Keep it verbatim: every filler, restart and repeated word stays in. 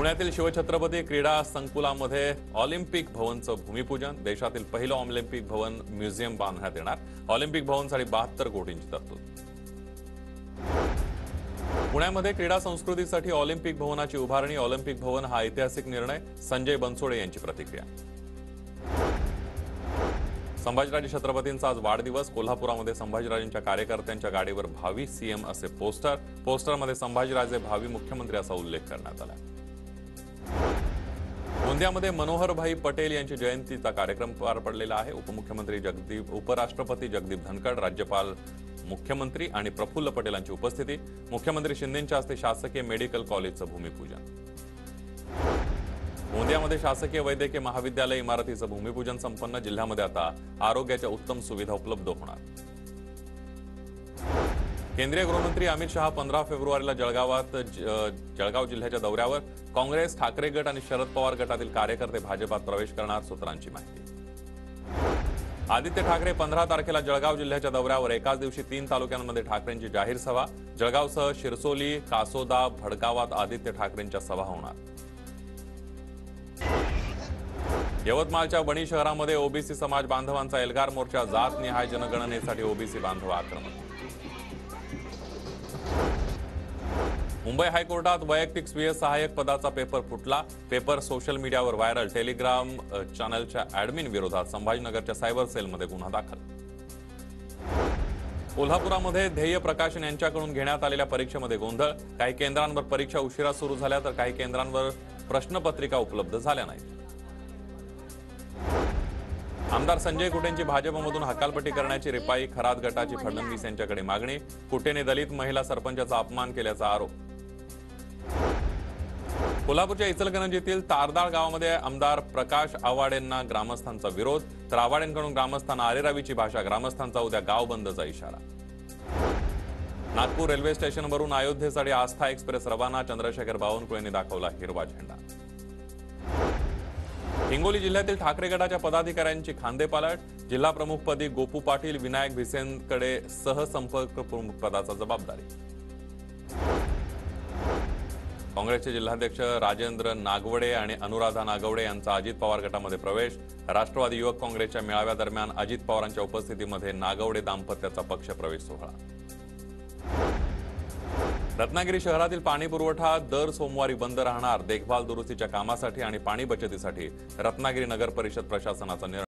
पुण्यातील शिवछत्रपती क्रीडा संकुलामध्ये ऑलिम्पिक भवनचं भूमिपूजन। देशातील पहिलं ऑलिम्पिक भवन म्युझियम बांधण्यात येणार। ऑलिम्पिक भवनसाठी बहात्तर कोटींची तरतूद। पुण्यामध्ये क्रीडा संस्कृतीसाठी ऑलिम्पिक भवनाची उभारणी। ऑलिम्पिक भवन हा ऐतिहासिक निर्णय। संजय बनसोडे यांची प्रतिक्रिया। संभाजीराजे छत्रपतींचा आज वाढदिवस। कोल्हापुरामध्ये संभाजीराजेंच्या कार्यकर्त्यांच्या गाडीवर भावी सीएम असे पोस्टर। पोस्टरमध्ये संभाजीराजे भावी मुख्यमंत्री असा उल्लेख करण्यात आला। गोंदियामध्ये मनोहरभाई पटेल यांची जयंतीचा कार्यक्रम पार पडलेला आहे। उपमुख्यमंत्री जगदीप उपराष्ट्रपती जगदीप धनखड, राज्यपाल, मुख्यमंत्री आणि प्रफुल्ल पटेलांची उपस्थिती। मुख्यमंत्री शिंदेंच्या हस्ते शासकीय मेडिकल कॉलेजचं भूमिपूजन। गोंदियामध्ये शासकीय वैद्यकीय महाविद्यालय इमारतीचं भूमिपूजन संपन्न। जिल्ह्यामध्ये आता आरोग्याच्या उत्तम सुविधा उपलब्ध होणार। केंद्रीय गृहमंत्री अमित शहा पंधरा फेब्रुवारीला जळगावात जळगाव जिल्ह्याच्या दौऱ्यावर। काँग्रेस, ठाकरे गट आणि शरद पवार गटातील कार्यकर्ते भाजपात प्रवेश करणार, सूत्रांची माहिती। आदित्य ठाकरे पंधरा तारखेला जळगाव जिल्ह्याच्या दौऱ्यावर। एकाच दिवशी तीन तालुक्यांमध्ये ठाकरेंची जाहीर सभा। जळगावसह शिरसोली, कासोदा, भडगावात आदित्य ठाकरेंच्या सभा होणार। यवतमाळच्या वणी शहरामध्ये ओबीसी समाज बांधवांचा एल्गार मोर्चा। जात निहाय जनगणनेसाठी ओबीसी बांधव आक्रमक। मुंबई हायकोर्टात वैयक्तिक स्वीय सहाय्यक पदाचा पेपर फुटला। पेपर सोशल मीडियावर व्हायरल। टेलिग्राम चॅनलच्या ॲडमिन विरोधात संभाजीनगरच्या सायबर सेलमध्ये गुन्हा दाखल। कोल्हापुरामध्ये ध्येय प्रकाशन यांच्याकडून घेण्यात आलेल्या परीक्षेमध्ये गोंधळ। काही केंद्रांवर परीक्षा उशिरा सुरू झाल्या तर काही केंद्रांवर प्रश्नपत्रिका उपलब्ध झाल्या नाहीत। आमदार संजय कुटेंची भाजपमधून हकालपट्टी करण्याची रिपाई खरात गटाची फडणवीस यांच्याकडे मागणी। कुटेने दलित महिला सरपंचाचा अपमान केल्याचा आरोप। कोल्हापूरच्या इचलकरंजीतील तारदाळ गावामध्ये आमदार प्रकाश आवाडेंना ग्रामस्थांचा विरोध, तर आवाडेंकडून ग्रामस्थांना आरेरावीची भाषा। ग्रामस्थांचा उद्या गाव बंदचा इशारा। नागपूर रेल्वे स्टेशनवरून अयोध्येसाठी आस्था एक्सप्रेस रवाना। चंद्रशेखर बावनकुळेंनी दाखवला हिरवा झेंडा। हिंगोली जिल्ह्यातील ठाकरे गटाच्या पदाधिकाऱ्यांची खांदेपालट। जिल्हा प्रमुखपदी गोपू पाटील, विनायक भिसेंकडे सहसंपर्क प्रमुख पदाचा जबाबदारी। काँग्रेसचे जिल्हाध्यक्ष राजेंद्र नागवडे आणि अनुराधा नागवडे यांचा अजित पवार गटामध्ये प्रवेश। राष्ट्रवादी युवक काँग्रेसच्या मेळाव्यादरम्यान अजित पवारांच्या उपस्थितीमध्ये नागवडे दाम्पत्याचा पक्षप्रवेश सोहळा। रत्नागिरी शहरातील पाणी पुरवठा दर सोमवारी बंद राहणार। देखभाल दुरुस्तीच्या कामासाठी आणि पाणी बचतीसाठी रत्नागिरी नगर परिषद प्रशासनाचा निर्णय।